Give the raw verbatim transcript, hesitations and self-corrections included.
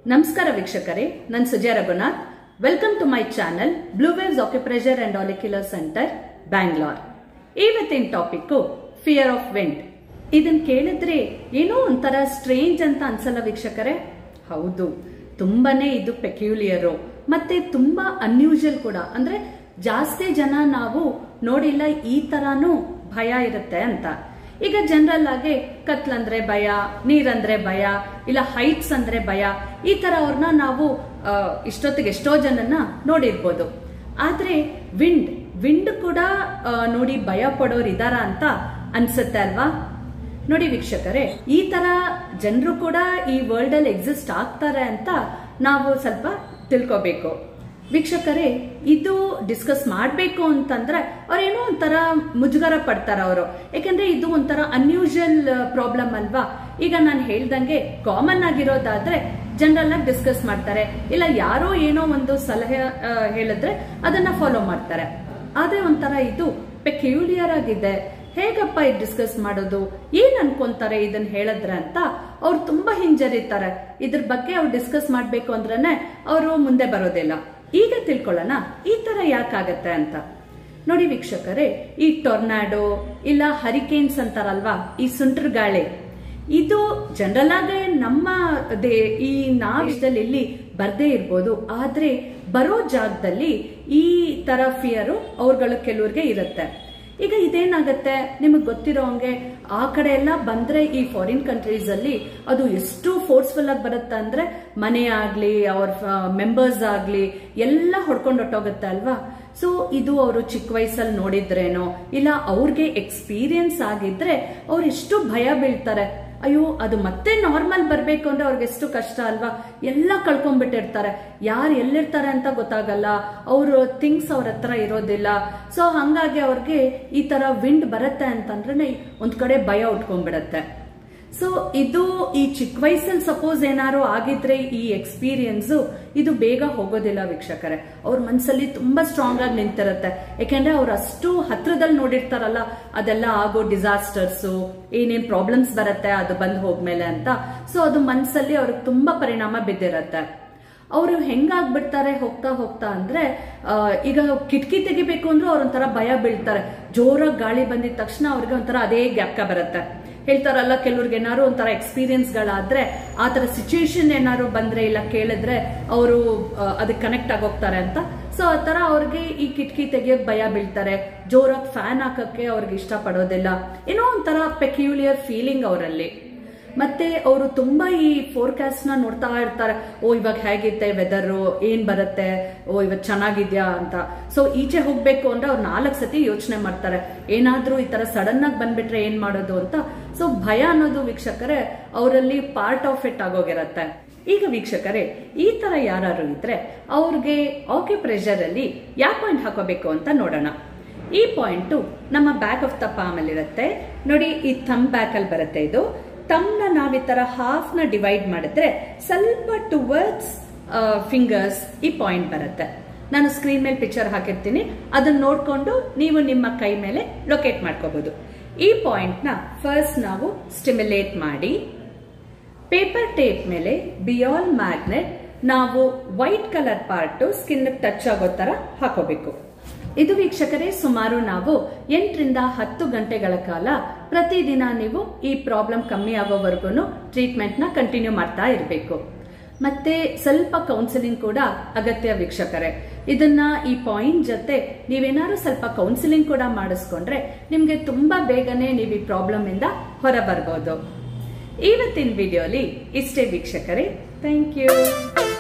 ನಮಸ್ಕಾರ ವೀಕ್ಷಕರೇ, ನಾನು Sujaya Raghunath. Welcome to my channel blue waves acupressure and auricular center Bangalore. ಇವತ್ತಿನ ಟಾಪಿಕ್ ಫಿಯರ್ ಆಫ್ ವಿಂಡ್. ಇದನ್ನ ಕೇಳಿದ್ರೆ ಏನೋ ಒಂಥರ ಸ್ಟ್ರೇಂಜ್ ಅಂತ ಅನ್ಸಲ್ಲ ವೀಕ್ಷಕರೇ? ಹೌದು, ತುಂಬಾನೇ ಇದು ಪೆಕ್ಯುಲಿಯರು ಮತ್ತೆ ತುಂಬಾ ಅನ್ಯೂಶುವಲ್ ಕೂಡ. ಅಂದ್ರೆ ಜಾಸ್ತಿ ಜನ ನಾವು ನೋಡಿಲ್ಲ ಈ ತರಾನು ಭಯ ಇರುತ್ತೆ ಅಂತ. ಈಗ ಜನರಲ್ ಆಗಿ ಕತ್ಲಂದ್ರೆ ಭಯ, ನೀರಂದ್ರೆ ಭಯ, ಇಲ್ಲ ಹೈಟ್ಸ್ ಅಂದ್ರೆ ಭಯ, ಈ ತರ ಅವ್ರನ್ನ ನಾವು ಇಷ್ಟೊತ್ತಿಗೆ ಎಷ್ಟೋ ಜನನ್ನ ನೋಡಿರ್ಬೋದು. ಆದ್ರೆ ವಿಂಡ್ ವಿಂಡ್ ಕೂಡ ನೋಡಿ ಭಯ ಪಡೋರು ಇದಾರ ಅಂತ ಅನ್ಸುತ್ತೆ ಅಲ್ವಾ? ನೋಡಿ ವೀಕ್ಷಕರೇ, ಈ ತರ ಜನರು ಕೂಡ ಈ ವರ್ಲ್ಡ್ ಅಲ್ಲಿ ಎಕ್ಸಿಸ್ಟ್ ಆಗ್ತಾರೆ ಅಂತ ನಾವು ಸ್ವಲ್ಪ ತಿಳ್ಕೋಬೇಕು. ವೀಕ್ಷಕರೇ, ಇದು ಡಿಸ್ಕಸ್ ಮಾಡಬೇಕು ಅಂತಂದ್ರೆ ಅವ್ರೇನೋ ಒಂಥರ ಮುಜುಗರ ಪಡ್ತಾರ ಅವರು. ಯಾಕಂದ್ರೆ ಇದು ಒಂಥರ ಅನ್ಯೂಶುವಲ್ ಪ್ರಾಬ್ಲಮ್ ಅಲ್ವಾ? ಈಗ ನಾನು ಹೇಳ್ದಂಗೆ ಕಾಮನ್ ಆಗಿರೋದಾದ್ರೆ ಜನರಲ್ ಆಗಿ ಡಿಸ್ಕಸ್ ಮಾಡ್ತಾರೆ, ಇಲ್ಲ ಯಾರೋ ಏನೋ ಒಂದು ಸಲಹೆ ಹೇಳಿದ್ರೆ ಅದನ್ನ ಫಾಲೋ ಮಾಡ್ತಾರೆ. ಆದ್ರೆ ಒಂಥರ ಇದು ಪೆಕ್ಯುಲಿಯರ್ ಆಗಿದೆ. ಹೇಗಪ್ಪ ಇದು ಡಿಸ್ಕಸ್ ಮಾಡೋದು, ಏನ್ ಅನ್ಕೊಂತಾರೆ ಇದನ್ನ ಹೇಳಿದ್ರೆ ಅಂತ ಅವ್ರು ತುಂಬಾ ಹಿಂಜರಿತಾರೆ. ಇದ್ರ ಬಗ್ಗೆ ಅವ್ರು ಡಿಸ್ಕಸ್ ಮಾಡ್ಬೇಕು ಅಂದ್ರೇನೆ ಅವರು ಮುಂದೆ ಬರೋದಿಲ್ಲ. ಈಗ ತಿಳ್ಕೊಳ್ಳೋಣ ಈ ತರ ಯಾಕಾಗತ್ತೆ ಅಂತ. ನೋಡಿ ವೀಕ್ಷಕರೇ, ಈ ಟೊರ್ನಾಡೋ ಇಲ್ಲ ಹರಿಕೇನ್ಸ್ ಅಂತಾರಲ್ವಾ, ಈ ಸುಂಟರ್ ಗಾಳಿ, ಇದು ಜನರಲ್ ಆಗಿ ನಮ್ಮ ಈ ನಾವಿಷ್ಟದಲ್ಲಿ ಇಲ್ಲಿ ಬರ್ದೇ ಇರ್ಬೋದು. ಆದ್ರೆ ಬರೋ ಜಾಗದಲ್ಲಿ ಈ ತರ ಫಿಯರು ಅವ್ರಗಳು ಕೆಲವ್ರಿಗೆ ಇರುತ್ತೆ. ಈಗ ಇದೇನಾಗತ್ತೆ ನಿಮಗ್ ಗೊತ್ತಿರೋ ಹಂಗೆ, ಆ ಕಡೆ ಎಲ್ಲ ಬಂದ್ರೆ ಈ ಫಾರಿನ್ ಕಂಟ್ರೀಸ್ ಅಲ್ಲಿ ಅದು ಎಷ್ಟು ಫೋರ್ಸ್ಫುಲ್ ಆಗಿ ಬರುತ್ತೆ ಅಂದ್ರೆ ಮನೆ ಆಗ್ಲಿ ಅವ್ರ ಮೆಂಬರ್ಸ್ ಆಗ್ಲಿ ಎಲ್ಲ ಹೊಡ್ಕೊಂಡು ಹೊಟ್ಟೋಗುತ್ತೆ ಅಲ್ವಾ? ಸೊ ಇದು ಅವರು ಚಿಕ್ಕ ವಯಸ್ಸಲ್ಲಿ ನೋಡಿದ್ರೇನೋ ಇಲ್ಲ ಅವ್ರಿಗೆ ಎಕ್ಸ್ಪೀರಿಯನ್ಸ್ ಆಗಿದ್ರೆ ಅವ್ರು ಎಷ್ಟು ಭಯ ಬೀಳ್ತಾರೆ. ಅಯ್ಯೋ, ಅದು ಮತ್ತೆ ನಾರ್ಮಲ್ ಬರ್ಬೇಕು ಅಂದ್ರೆ ಅವ್ರಿಗೆ ಎಷ್ಟು ಕಷ್ಟ ಅಲ್ವಾ? ಎಲ್ಲ ಕಳ್ಕೊಂಡ್ಬಿಟ್ಟಿರ್ತಾರೆ, ಯಾರು ಎಲ್ಲಿರ್ತಾರೆ ಅಂತ ಗೊತ್ತಾಗಲ್ಲ, ಅವರು ಥಿಂಗ್ಸ್ ಅವ್ರ ಹತ್ರ ಇರೋದಿಲ್ಲ. ಸೊ ಹಂಗಾಗಿ ಅವ್ರಿಗೆ ಈ ತರ ವಿಂಡ್ ಬರುತ್ತೆ ಅಂತಂದ್ರೆ ಒಂದ್ ಕಡೆ ಭಯ ಉಟ್ಕೊಂಡ್ಬಿಡತ್ತೆ. ಸೊ ಇದು ಈ ಚಿಕ್ಕ ವಯಸ್ಸಲ್ಲಿ ಸಪೋಸ್ ಏನಾರು ಆಗಿದ್ರೆ ಈ ಎಕ್ಸ್ಪೀರಿಯನ್ಸ್ ಇದು ಬೇಗ ಹೋಗೋದಿಲ್ಲ ವೀಕ್ಷಕರೇ. ಅವ್ರ ಮನ್ಸಲ್ಲಿ ತುಂಬಾ ಸ್ಟ್ರಾಂಗ್ ಆಗಿ ನಿಂತಿರುತ್ತೆ. ಯಾಕೆಂದ್ರೆ ಅವ್ರು ಅಷ್ಟು ಹತ್ರದಲ್ಲಿ ನೋಡಿರ್ತಾರಲ್ಲ ಅದೆಲ್ಲ ಆಗೋ ಡಿಸಾಸ್ಟರ್ಸ್, ಏನೇನ್ ಪ್ರಾಬ್ಲಮ್ಸ್ ಬರುತ್ತೆ ಅದು ಬಂದ್ ಹೋಗ್ಮೇಲೆ ಅಂತ. ಸೊ ಅದು ಮನ್ಸಲ್ಲಿ ಅವ್ರಿಗೆ ತುಂಬಾ ಪರಿಣಾಮ ಬಿದ್ದಿರತ್ತೆ. ಅವರು ಹೆಂಗಾಗ್ಬಿಡ್ತಾರೆ ಹೋಗ್ತಾ ಹೋಗ್ತಾ ಅಂದ್ರೆ, ಈಗ ಕಿಟಕಿ ತೆಗಿಬೇಕು ಅಂದ್ರೂ ಅವ್ರೊಂಥರ ಭಯ ಬೀಳ್ತಾರೆ. ಜೋರಾಗಿ ಗಾಳಿ ಬಂದಿದ ತಕ್ಷಣ ಅವ್ರಿಗೆ ಒಂಥರ ಅದೇ ಗ್ಯಾಪ್ಕ ಬರುತ್ತೆ. ಹೇಳ್ತಾರಲ್ಲ, ಕೆಲವ್ರಿಗೆ ಏನಾರು ಒಂಥರ ಎಕ್ಸ್ಪೀರಿಯನ್ಸ್ ಗಳಾದ್ರೆ ಆ ತರ ಸಿಚುಯೇಷನ್ ಏನಾರು ಬಂದ್ರೆ ಇಲ್ಲ ಕೇಳಿದ್ರೆ ಅವರು ಅದಕ್ಕೆ ಕನೆಕ್ಟ್ ಆಗೋಗ್ತಾರೆ ಅಂತ. ಸೊ ಆ ತರ ಅವ್ರಿಗೆ ಈ ಕಿಟಕಿ ತೆಗಿಯೋಕ್ ಭಯ ಬೀಳ್ತಾರೆ. ಜೋರಾಗಿ ಫ್ಯಾನ್ ಹಾಕಕ್ಕೆ ಅವ್ರಿಗೆ ಇಷ್ಟ ಪಡೋದಿಲ್ಲ. ಏನೋ ಒಂಥರ ಪೆಕ್ಯುಲಿಯರ್ ಫೀಲಿಂಗ್ ಅವರಲ್ಲಿ. ಮತ್ತೆ ಅವರು ತುಂಬಾ ಈ ಫೋರ್ಕಾಸ್ಟ್ ನ ನೋಡ್ತಾ ಇರ್ತಾರೆ. ಓ ಇವಾಗ ಹೇಗಿತ್ತೆ ವೆದರ್, ಏನ್ ಬರುತ್ತೆ, ಓ ಇವತ್ತು ಚೆನ್ನಾಗಿದ್ಯಾ ಅಂತ. ಸೊ ಈಚೆ ಹೋಗ್ಬೇಕು ಅಂದ್ರೆ ಅವ್ರು ನಾಲ್ಕು ಸತಿ ಯೋಚನೆ ಮಾಡ್ತಾರೆ, ಏನಾದ್ರೂ ಈ ತರ ಸಡನ್ ಆಗಿ ಬಂದ್ಬಿಟ್ರೆ ಏನ್ ಮಾಡೋದು ಅಂತ. ಸೊ ಭಯ ಅನ್ನೋದು ವೀಕ್ಷಕರೇ ಅವರಲ್ಲಿ ಪಾರ್ಟ್ ಆಫ್ ಇಟ್ ಆಗೋಗಿರತ್ತೆ. ಈಗ ವೀಕ್ಷಕರೇ, ಈ ತರ ಯಾರು ಇದ್ರೆ ಅವ್ರಿಗೆ ಆಕ್ಯುಪ್ರೆಷರ್ ಅಲ್ಲಿ ಯಾವ ಪಾಯಿಂಟ್ ಹಾಕೋಬೇಕು ಅಂತ ನೋಡೋಣ. ಈ ಪಾಯಿಂಟ್ ನಮ್ಮ ಬ್ಯಾಕ್ ಆಫ್ ದ ಪಾಮ್ ಅಲ್ಲಿ ಇರುತ್ತೆ ನೋಡಿ. ಈ ಥಂಬ್ ಬ್ಯಾಕ್ ಅಲ್ಲಿ ಬರುತ್ತೆ. ಇದು ತಮ್ನ ನಾವ್ ಈ ತರ ಹಾಫ್ ನ ಡಿವೈಡ್ ಮಾಡಿದ್ರೆ ಸ್ವಲ್ಪ ಟುವರ್ಡ್ಸ್ ಫಿಂಗರ್ಸ್ ಈ ಪಾಯಿಂಟ್ ಬರುತ್ತೆ. ನಾನು ಸ್ಕ್ರೀನ್ ಮೇಲೆ ಪಿಕ್ಚರ್ ಹಾಕಿರ್ತೀನಿ, ಅದನ್ನ ನೋಡ್ಕೊಂಡು ನೀವು ನಿಮ್ಮ ಕೈ ಮೇಲೆ ಲೊಕೇಟ್ ಮಾಡ್ಕೋಬಹುದು. ಈ ಪಾಯಿಂಟ್ ನ ಫಸ್ಟ್ ನಾವು ಸ್ಟಿಮ್ಯುಲೇಟ್ ಮಾಡಿ ಪೇಪರ್ ಟೇಪ್ ಮೇಲೆ ಬಿಯಾಲ್ ಮ್ಯಾಗ್ನೆಟ್ ನಾವು white colour part skin touch ಆಗೋ ತರ ಹಾಕೋಬೇಕು. ಇದು ವೀಕ್ಷಕರೇ ಸುಮಾರು ನಾವು ಎಂಟರಿಂದ ಹತ್ತು ಗಂಟೆಗಳ ಕಾಲ ಪ್ರತಿದಿನ ನೀವು ಈ ಪ್ರಾಬ್ಲಮ್ ಕಮ್ಮಿ ಆಗೋವರೆಗೂ ಟ್ರೀಟ್ಮೆಂಟ್ ನ ಕಂಟಿನ್ಯೂ ಮಾಡ್ತಾ ಇರಬೇಕು. ಮತ್ತೆ ಸ್ವಲ್ಪ ಕೌನ್ಸಿಲಿಂಗ್ ಕೂಡ ಅಗತ್ಯ ವೀಕ್ಷಕರೇ. ಇದನ್ನ ಈ ಪಾಯಿಂಟ್ ಜೊತೆ ನೀವೇನಾದ್ರು ಸ್ವಲ್ಪ ಕೌನ್ಸಿಲಿಂಗ್ ಕೂಡ ಮಾಡಿಸ್ಕೊಂಡ್ರೆ ನಿಮ್ಗೆ ತುಂಬಾ ಬೇಗನೆ ನೀವು ಈ ಪ್ರಾಬ್ಲಮ್ ಇಂದ ಹೊರ ಬರ್ಬೋದು. ಇವತ್ತಿನ ವಿಡಿಯೋಲಿ ಇಷ್ಟೇ ವೀಕ್ಷಕರೇ. Thank you.